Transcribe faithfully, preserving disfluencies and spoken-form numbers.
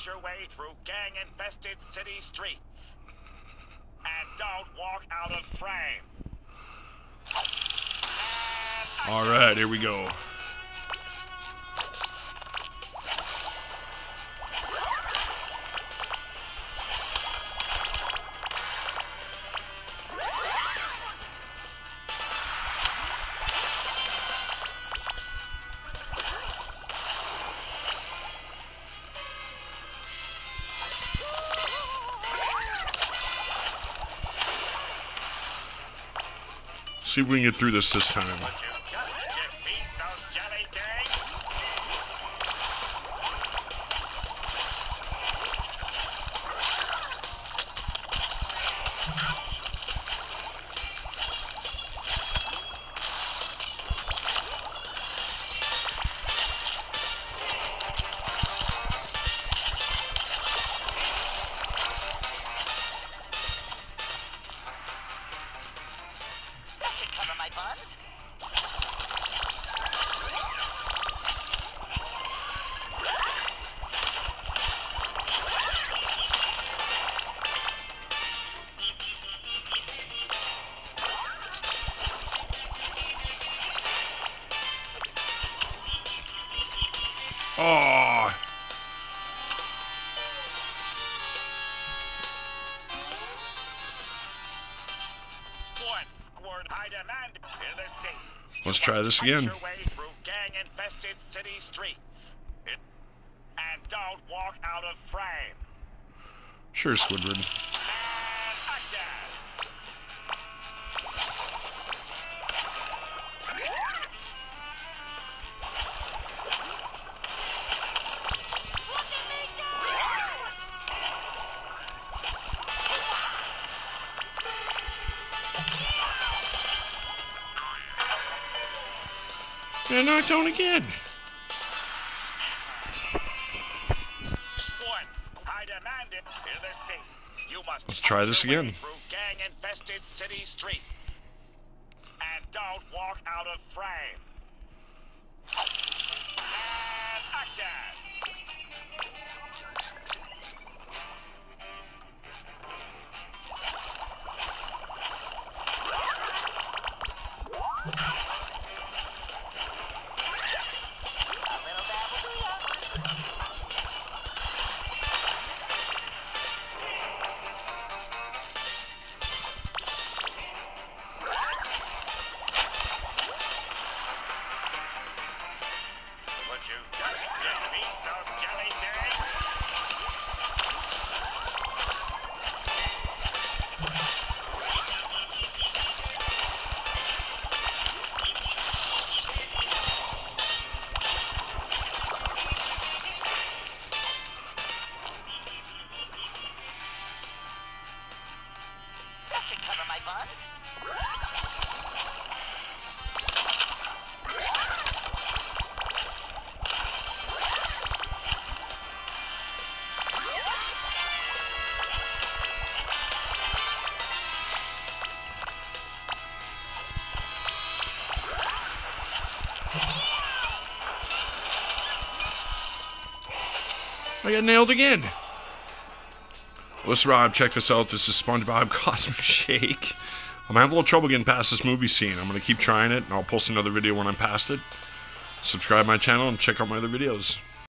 Fight your way through gang-infested city streets. And don't walk out of frame. Alright, here we go. See if we can get through this this time. Oh. Let's try this again. Your way through gang-infested city streets. And don't walk out of frame. Sure, Squidward. And action. And knocked down again. Once I demand it in the sea. You must Let's try this again. Through gang-infested city streets. And don't walk out of frame. And action. I got nailed again. What's Rob? Check this out. This is SpongeBob Cosmic Shake. I'm having a little trouble getting past this movie scene. I'm going to keep trying it, and I'll post another video when I'm past it. Subscribe my channel and check out my other videos.